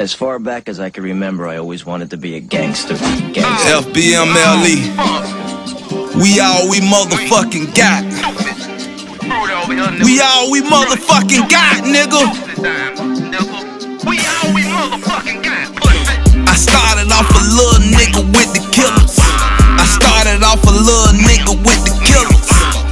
As far back as I can remember, I always wanted to be a gangster. FBMLE. We all we motherfucking got. We all we motherfucking got, nigga. I started off a little nigga with the killers. I started off a little nigga with the killers.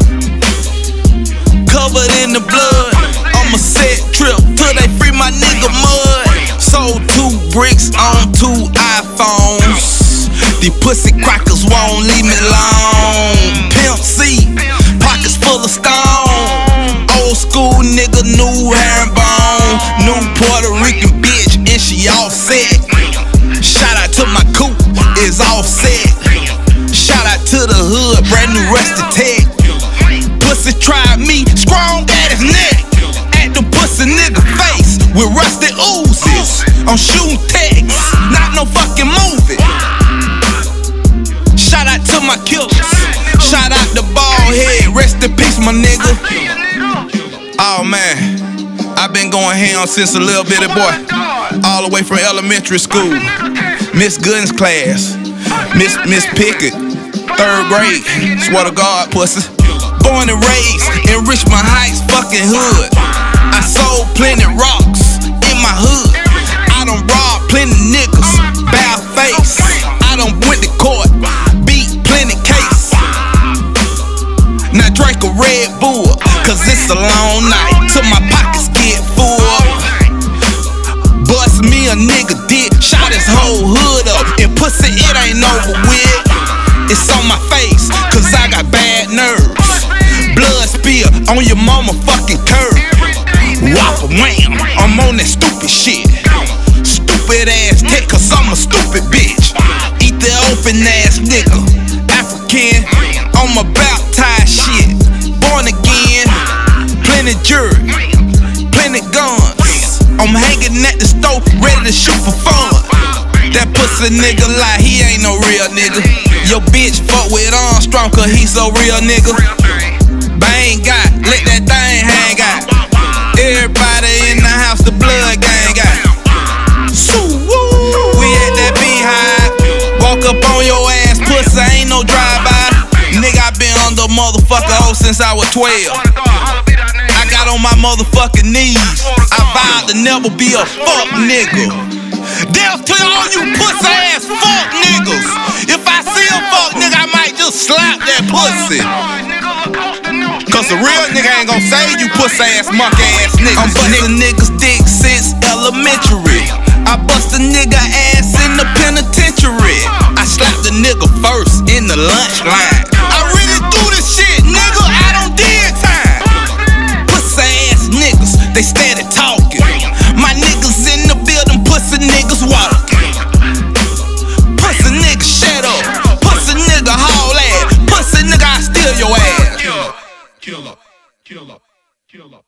Covered in the blood. I'ma set trip till they free my nigga Mud. Sold 2 bricks on 2 iPhones. These pussy crackers won't leave me alone. Pimp C, pockets full of stone. Old school nigga, new herringbone. New Puerto Rican bitch, and she all set. Shout out to my coupe, it's all set. Shout out to the hood, brand new Rusty Tech. Pussy tried me, strong at his neck. At the pussy nigga face with rusty oozes. I'm shooting text, not no fucking movie. Shout out to my killers. Shout out the bald head, rest in peace my nigga. Oh man, I've been going ham since a little bitty boy. All the way from elementary school. Miss Gooden's class, Miss Pickett, 3rd grade. Swear to God, pussy. Born and raised in Richmond Heights, fucking hood. I sold plenty rocks in my hood. I done robbed plenty niggas, bare face. I done went to court, beat plenty case. Now drink a Red Bull, cause it's a long night till my pockets get full. Bust me a nigga dick, shot his whole hood up, and pussy it ain't over with. It's on my face, cause I got bad nerves. Blood spill on your mama fucking curb. Whopper wham, I'm on that stupid shit. Stupid ass tech, cause I'm a stupid bitch. Eat the open ass nigga. African, on my baptized shit. Born again, plenty jury, plenty guns. I'm hanging at the stove, ready to shoot for fun. That pussy nigga lie, he ain't no real nigga. Your bitch fuck with Armstrong, cause he so real nigga. Bang got, let that thing hang out. Everybody in the house, the blood gang got. We at that beehive. Walk up on your ass, pussy, ain't no drive-by. Nigga, I been on the motherfucker hoe since I was 12. I got on my motherfucking knees. I vowed to never be a fuck nigga. Death to all you pussy ass fuck niggas. If I see a fuck nigga, I might just slap that pussy. Cause a real nigga ain't gon' save you pussy ass monkey ass niggas. I'm bustin' niggas dick since elementary. I bust a nigga ass in the penitentiary. I slapped a nigga first in the lunch line. I really do this shit, nigga, I don't did time. Pussy ass niggas, they steady talking. My niggas in the building, pussy niggas walking. Pussy nigga shut up. Pussy nigga haul ass. Pussy nigga I steal your ass. Killer, killer, killer.